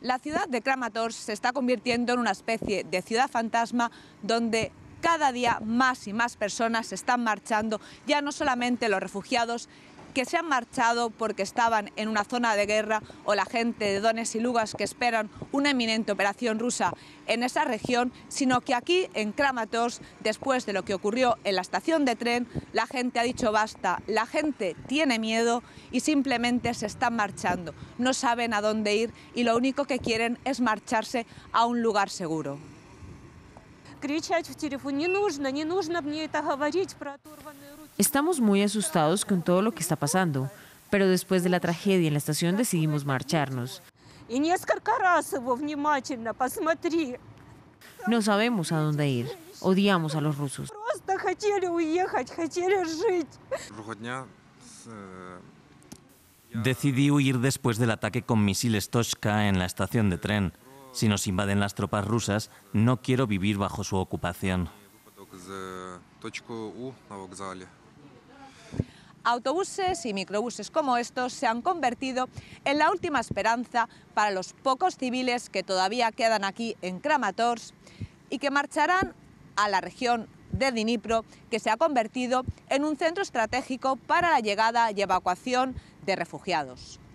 La ciudad de Kramatorsk se está convirtiendo en una especie de ciudad fantasma donde cada día más y más personas están marchando, ya no solamente los refugiados que se han marchado porque estaban en una zona de guerra o la gente de Donetsk y Lugansk que esperan una inminente operación rusa en esa región, sino que aquí en Kramatorsk, después de lo que ocurrió en la estación de tren, la gente ha dicho basta, la gente tiene miedo y simplemente se están marchando, no saben a dónde ir y lo único que quieren es marcharse a un lugar seguro. Estamos muy asustados con todo lo que está pasando, pero después de la tragedia en la estación decidimos marcharnos. No sabemos a dónde ir. Odiamos a los rusos. Decidí huir después del ataque con misiles Toshka en la estación de tren. Si nos invaden las tropas rusas, no quiero vivir bajo su ocupación. Autobuses y microbuses como estos se han convertido en la última esperanza para los pocos civiles que todavía quedan aquí en Kramatorsk y que marcharán a la región de Dnipro, que se ha convertido en un centro estratégico para la llegada y evacuación de refugiados.